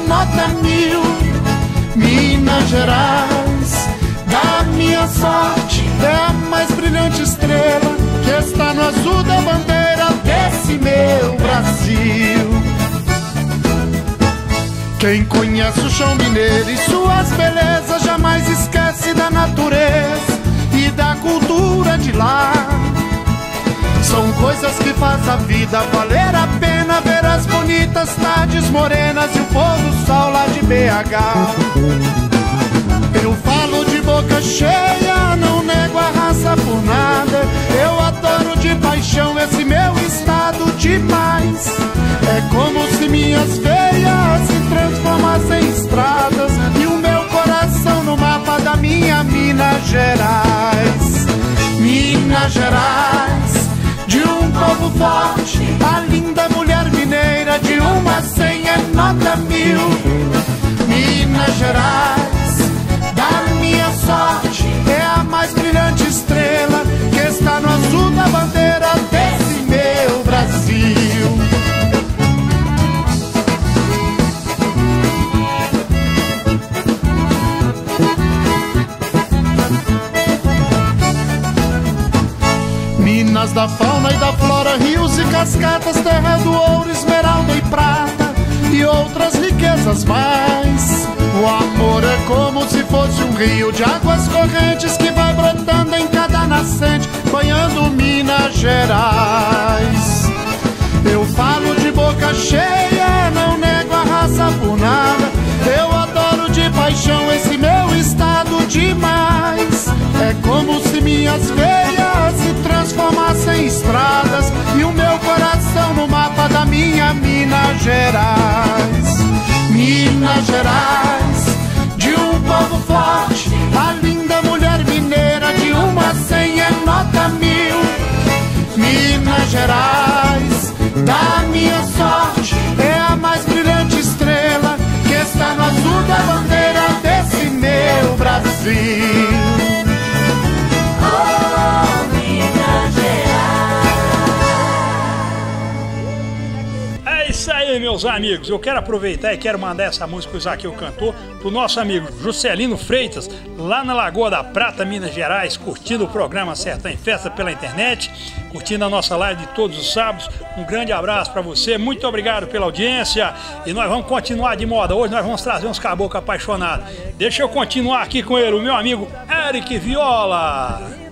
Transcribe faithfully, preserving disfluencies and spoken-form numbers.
nota mil. Minas Gerais, da minha sorte, é a mais brilhante estrela que está no azul da bandeira desse meu Brasil. Quem conhece o chão mineiro e suas belezas jamais esquece da natureza e da cultura de lá. São coisas que faz a vida valer a pena, ver as bonitas tardes morenas e o pôr do sol lá de B H. Eu falo de boca cheia, não nego a raça por nada. Eu adoro de paixão esse meu estado demais. É como se minhas veias se transformassem em estradas e o meu coração no mapa da minha Minas Gerais. Minas Gerais, de um povo forte, a linda mulher mineira, de uma cem é nota mil. Minas Gerais, da minha sorte, é a mais brilhante estrela que está no azul da bandeira desse meu Brasil. Minas da fauna e da flora, rios e cascatas, terra do ouro, esmeralda e prata e outras riquezas mais. O amor é como se fosse um rio de águas correntes que vai brotando em cada nascente, banhando Minas Gerais. Eu falo de boca cheia, não nego a raça por nada. Eu adoro de paixão esse meu estado demais. É como se minhas veias se transformassem em estradas e o meu coração no mapa da minha Minas Gerais. Minas Gerais, de um povo forte, a linda mulher mineira, de uma cem é nota mil. Minas Gerais, da minha sorte, é a mais brilhante estrela que está no azul da bandeira desse meu Brasil. Isso aí, meus amigos, eu quero aproveitar e quero mandar essa música que o Zaqueu cantou pro nosso amigo Juscelino Freitas, lá na Lagoa da Prata, Minas Gerais, curtindo o programa Sertão em Festa pela internet, curtindo a nossa live de todos os sábados. Um grande abraço para você, muito obrigado pela audiência e nós vamos continuar de moda. Hoje nós vamos trazer uns caboclos apaixonados. Deixa eu continuar aqui com ele, o meu amigo Eric Viola.